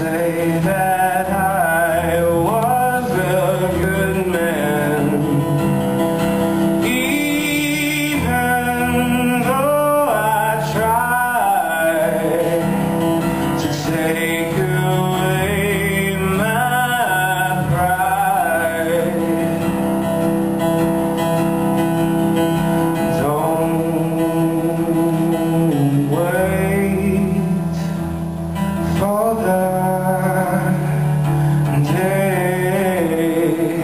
say that I was a good man, even though I tried to take away my pride. Don't wait for the day.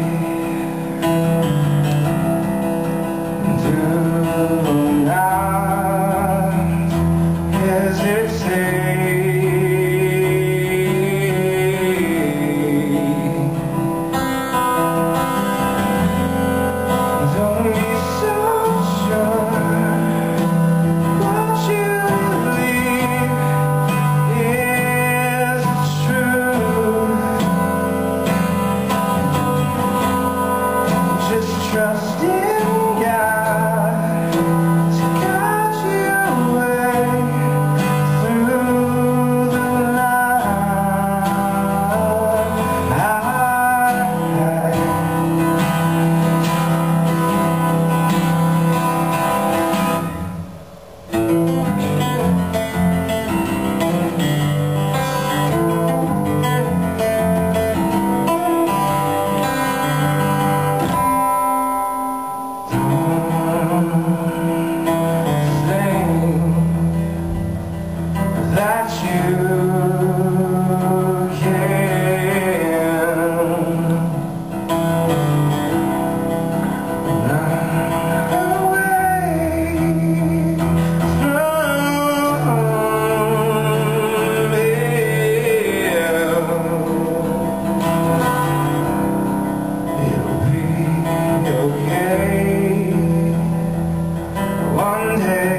Do not hesitate. Don't be so sure what you believe is true. Just trust in God to guide you way through the that you can run away from me. It'll be okay one day.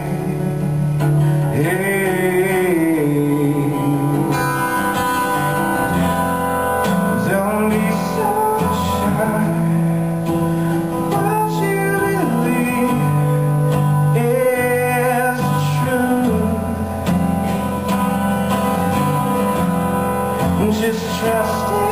Don't be so shy. What you believe is true. Just trust it.